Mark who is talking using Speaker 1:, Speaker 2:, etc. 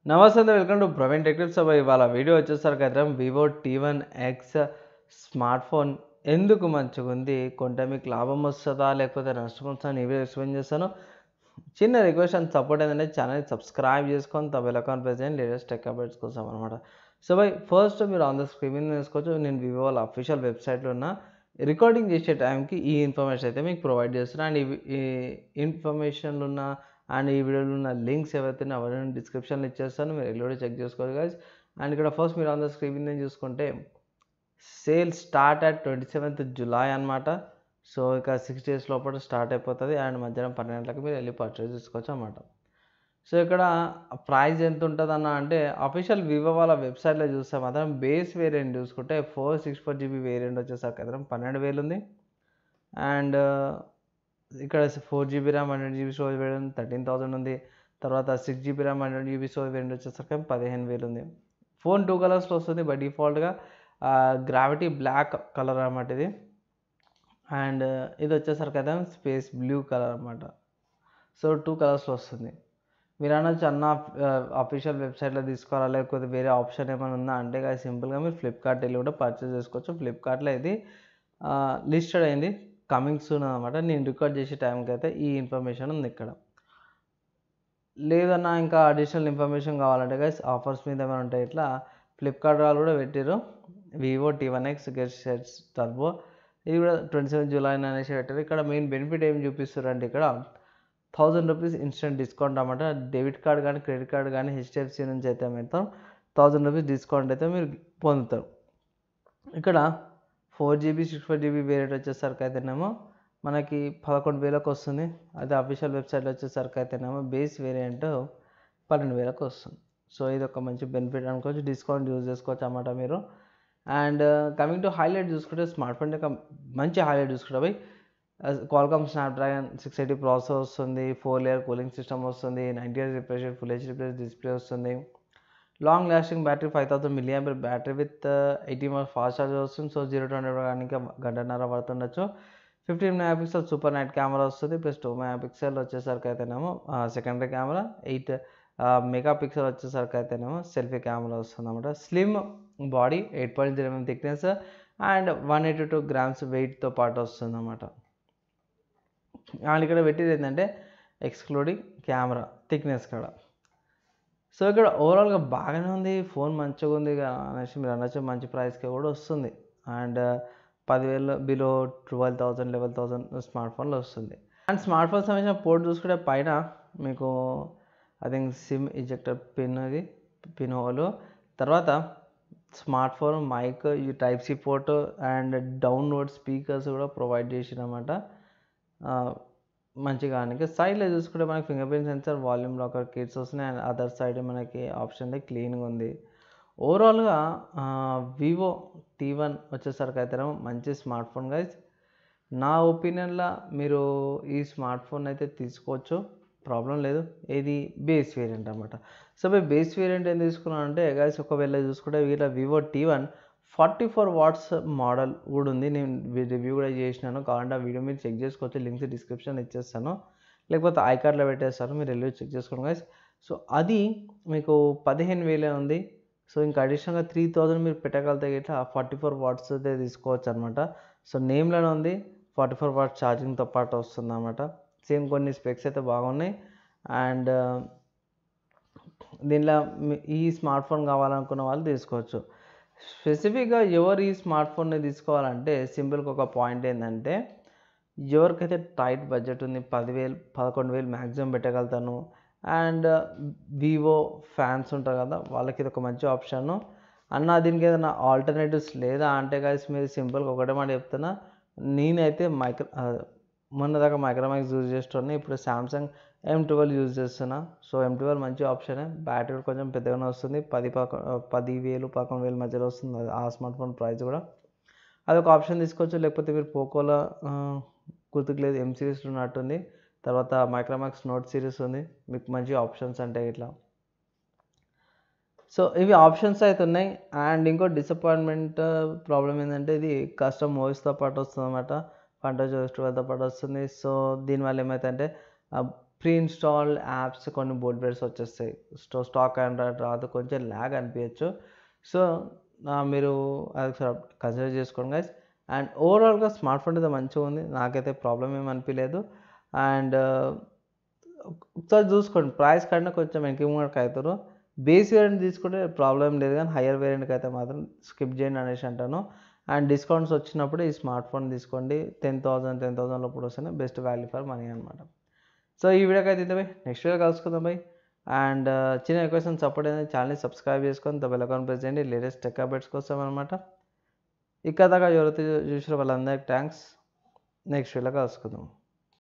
Speaker 1: నమస్తే welcome to Praveen tech tips. ఇవాళ video వచ్చేసరికి అయితే వివో t1x స్మార్ట్ ఫోన్ ఎందుకు మంచిగా ఉంది, కొంటే మీకు లాభం వస్తుందా లేకపోతే నష్టం వస్తుందా అని వీడియో ఎక్స్ప్లెయిన్ చేస్తాను. చిన్న రిక్వెస్ట్ అండ్ సపోర్ట్ ఏంటంటే ఛానల్ సబ్స్క్రైబ్ చేసుకొని బెల్ ఐకాన్ ప్రెస్ చేయండి లేటెస్ట్ టెక్ అప్డేట్స్ కోసం అనమాట. ఫస్ట్ మీరు ఆన్ ద స్క్రీన్ తీసుకోవచ్చు. నేను వివో వాళ్ళ అఫీషియల్ వెబ్సైట్లో ఉన్న రికార్డింగ్ చేసే టైంకి ఈ ఇన్ఫర్మేషన్ అయితే మీకు ప్రొవైడ్ చేస్తున్నాను. అండ్ ఈ ఇన్ఫర్మేషన్లు ఉన్న అండ్ ఈ వీడియోలో ఉన్న లింక్స్ ఏవైతే అవన్నీ డిస్క్రిప్షన్లో ఇచ్చేస్తాను, మీరు ఎల్లుడి చెక్ చేసుకోవాలి గైస్. అండ్ ఇక్కడ ఫస్ట్ మీరు ఆన్ ద స్క్రీన్ చూసుకుంటే sale start at 27th July అనమాట. సో ఇక 6 days లోపల స్టార్ట్ అయిపోతుంది. అండ్ మధ్యాహ్నం 12 గంటలకు మీరు వెళ్ళి పర్చేస్ చేసుకోవచ్చు అన్నమాట. సో ఇక్కడ ప్రైస్ ఎంత ఉంటుంది అంటే అఫీషియల్ వివో వాళ్ళ వెబ్సైట్లో చూస్తే మాత్రం బేస్ వేరియంట్ చూసుకుంటే 464GB వేరియంట్ వచ్చేసరికి అయితే 12,000 ఉంది. అండ్ ఇక్కడ 4GB RAM 100GB storage variant 13,000 ఉంది. తర్వాత 6GB RAM 100GB storage variant వచ్చేసరికి 15,000 ఉంది. ఫోన్ 2 కలర్స్లో వస్తుంది బై డిఫాల్ట్గా. గ్రావిటీ బ్లాక్ కలర్ అన్నమాట ఇది. అండ్ ఇది వచ్చేసరికి అయితే స్పేస్ బ్లూ కలర్ అన్నమాట. సో 2 కలర్స్లో వస్తుంది. మీరు అనొచ్చు అన్న అఫీషియల్ వెబ్సైట్లో తీసుకోవాలా లేకపోతే వేరే ఆప్షన్ ఏమైనా ఉందా అంటే సింపుల్గా మీరు ఫ్లిప్కార్ట్ వెళ్ళి కూడా పర్చేస్ చేసుకోవచ్చు. ఫ్లిప్కార్ట్లో ఇది లిస్టెడ్ అయింది, కమింగ్ సూన్ అనమాట. నేను రికార్డ్ చేసే టైంకి అయితే ఈ ఇన్ఫర్మేషన్ ఉంది. ఇక్కడ లేదన్నా ఇంకా అడిషనల్ ఇన్ఫర్మేషన్ కావాలంటే గైస్ ఆఫర్స్ మీద ఏమైనా ఉంటాయి. ఇట్లా ఫ్లిప్కార్ట్ వాళ్ళు కూడా పెట్టారు Vivo t1x get sets turbo, ఇది కూడా 27 July అనేసి పెట్టారు. ఇక్కడ మెయిన్ బెనిఫిట్ ఏం చూపిస్తారు అంటే ఇక్కడ 1000 రూపీస్ ఇన్స్టెంట్ డిస్కౌంట్ అన్నమాట. డెబిట్ కార్డ్ కానీ క్రెడిట్ కార్డ్ కానీ హెచ్డిఎఫ్సి నుంచి అయితే మొత్తం 1000 రూపీస్ డిస్కౌంట్ అయితే మీరు పొందుతారు. ఇక్కడ 4GB 64GB వేరియంట్ వచ్చేసరికి అయితేనేమో మనకి 11,000కు వస్తుంది. అదే అఫీషియల్ వెబ్సైట్లో వచ్చేసరికి అయితేనేమో బేస్ వేరియంట్ 12,000కు వస్తుంది. సో ఇది ఒక మంచి బెనిఫిట్ అనుకోవచ్చు, డిస్కౌంట్ యూజ్ చేసుకోవచ్చు అన్నమాట మీరు. అండ్ కమింగ్ టు హైలైట్ చూసుకుంటే స్మార్ట్ ఫోన్ యొక్క మంచి హైలైట్ చూసుకుంటే క్వాల్కామ్ స్నాప్డ్రాగన్ 680 ప్రాసెసర్ వస్తుంది, 4 layer కూలింగ్ సిస్టమ్ వస్తుంది, 90Hz refresh rate, full HD plus display వస్తుంది, long lasting battery 5000 mAh battery with 18 watts fast charger వస్తుంది. సో 0 to 100 కానీ గంటన్నర పడుతుండొచ్చు. 15 MP సూపర్ నైట్ కెమెరా వస్తుంది, ప్లస్ 2 MP వచ్చేసరికి అయితేనేమో సెకండరీ కెమెరా, 8 MP వచ్చేసరికి అయితేనేమో సెల్ఫీ కెమెరా వస్తుంది అన్నమాట. Slim body, 8.0 mm thickness and 182 grams వెయిట్తో పాటు వస్తుంది అన్నమాట. అండ్ ఇక్కడ పెట్టేది ఏంటంటే ఎక్స్క్లూడింగ్ కెమెరా థిక్నెస్ కూడా. సో ఇక్కడ ఓవరాల్గా బాగానే ఉంది, ఫోన్ మంచిగా ఉంది అనేసి మీరు అనొచ్చు. మంచి ప్రైస్కి కూడా వస్తుంది. అండ్ 10,000 బిలో 12,000 11,000 స్మార్ట్ ఫోన్లో వస్తుంది. అండ్ స్మార్ట్ ఫోన్ సంబంధించిన పోర్ట్ చూసుకుంటే పైన మీకు I think SIM ejector pin, అది పిన్ హోల్, తర్వాత స్మార్ట్ ఫోన్ మైక్, ఈ type C port and download speakers కూడా ప్రొవైడ్ చేసినమాట. మంచిగా ఇంకా సైడ్లో చూసుకుంటే మనకి finger print sensor, volume locker kits వస్తున్నాయి. అండ్ అదర్ సైడ్ మనకి ఆప్షన్ క్లీన్గా ఉంది. ఓవరాల్గా వివో t1 వచ్చేసరికి అయితే మంచి స్మార్ట్ ఫోన్ గైస్. నా ఒపీనియన్లో మీరు ఈ స్మార్ట్ ఫోన్ అయితే తీసుకోవచ్చు, ప్రాబ్లం లేదు. ఇది బేస్ వేరియంట్ అనమాట. సో బేస్ వేరియంట్ ఏం తీసుకున్నాను అంటే గైస్, ఒకవేళ చూసుకుంటే వీళ్ళ వివో t1 44 watts మోడల్ కూడా ఉంది. నేను రివ్యూ కూడా చేసినాను, కావాలంటే ఆ వీడియో మీరు చెక్ చేసుకోవచ్చు. లింక్స్ డిస్క్రిప్షన్ ఇచ్చేస్తాను, లేకపోతే ఐకార్డ్లో పెట్టేస్తాను, మీరు వెళ్ళి చెక్ చేసుకోండి గైస్. సో అది మీకు 15,000 ఉంది. సో ఇంకా అడిషనల్గా 3,000 మీరు పెట్టగలిగితే ఇట్లా 44 watts అయితే తీసుకోవచ్చు అనమాట. సో నేమ్లోనే ఉంది 44 watts ఛార్జింగ్తో పాటు వస్తుంది అనమాట. సేమ్ కొన్ని స్పెక్స్ అయితే బాగున్నాయి. అండ్ దీనిలో ఈ స్మార్ట్ ఫోన్ కావాలనుకున్న వాళ్ళు తీసుకోవచ్చు. స్పెసిఫిక్గా ఎవరు ఈ స్మార్ట్ ఫోన్ని తీసుకోవాలంటే సింపుల్గా ఒక పాయింట్ ఏంటంటే, ఎవరికైతే టైట్ బడ్జెట్ ఉంది, 10,000 11,000 మ్యాక్సిమం పెట్టగలుగుతాను, అండ్ వివో ఫ్యాన్స్ ఉంటారు కదా, వాళ్ళకి ఇది ఒక మంచి ఆప్షన్. అన్న దీనికి ఏదైనా ఆల్టర్నేటివ్స్ లేదా అంటే గైస్, మీరు సింపుల్గా ఒకటే మాట చెప్తున్నా, నేనైతే మొన్నదాకా మైక్రోమాక్స్ యూజ్ చేస్తున్నా, ఇప్పుడు సామ్సంగ్ M12 యూజ్ చేస్తున్నా. సో M12 మంచి ఆప్షనే, బ్యాటరీ కొంచెం పెద్దగానే వస్తుంది, 10,000 11,000 మధ్యలో వస్తుంది ఆ స్మార్ట్ ఫోన్ ప్రైస్ కూడా. అదొక ఆప్షన్ తీసుకోవచ్చు. లేకపోతే మీరు పోకోలో గుర్తుకు లేదు, M సిరీస్లో ఉన్నట్టుంది, తర్వాత మైక్రోమాక్స్ నోట్ సిరీస్ ఉంది, మీకు మంచి ఆప్షన్స్ అంటే ఇట్లా. సో ఇవి ఆప్షన్స్ అయితే ఉన్నాయి. అండ్ ఇంకో డిసప్పాయింట్మెంట్ ప్రాబ్లం ఏంటంటే ఇది కస్టమ్ ఓఎస్తో పాటు వస్తుంది అన్నమాట, ఫంటాజీ OS 12తో పాటు వస్తుంది. సో దీనివల్ల ఏమవుతుందంటే ప్రీ ఇన్స్టాల్డ్ యాప్స్ కొన్ని బోర్డ్వేర్స్ వచ్చేస్తాయి. స్టాక్ ఆండ్రాయిడ్ రాదు, కొంచెం ల్యాగ్ అనిపించచ్చు. సో మీరు అది కన్సిడర్ చేసుకోండి గైస్. అండ్ ఓవరాల్గా స్మార్ట్ ఫోన్ అయితే మంచిగా ఉంది, నాకైతే ప్రాబ్లం ఏమి అనిపించలేదు. అండ్ ఒకసారి చూసుకోండి, ప్రైస్ కన్నా కొంచెం ఇంక్రిమెంట్ అవుతారు. బేస్ వేరియంట్ తీసుకుంటే ప్రాబ్లం లేదు, కానీ హయ్యర్ వేరియంట్కి అయితే మాత్రం స్కిప్ చేయండి అనేసి అంటాను. అండ్ డిస్కౌంట్స్ వచ్చినప్పుడు ఈ స్మార్ట్ ఫోన్ తీసుకోండి. 10,000 లోపల వస్తేనే బెస్ట్ వాల్యూ ఫర్ మనీ అనమాట. సో ఈ వీడియోకి అయితే ఇంతే బై, నెక్స్ట్ వీడియో కలుసుకుందాం బై. అండ్ చిన్న రిక్వెస్ట్, సపోర్ట్ అనేది ఛానల్ని సబ్స్క్రైబ్ చేసుకొని బెల్ ఐకాన్ ప్రెస్ చేయండి లేటెస్ట్ టెక్ అప్డేట్స్ కోసం అనమాట. ఇక్కడ దాకా ఎవరైతే చూసారో వాళ్ళందరికీ థ్యాంక్స్. నెక్స్ట్ వీడియోలో కలుసుకుందాం.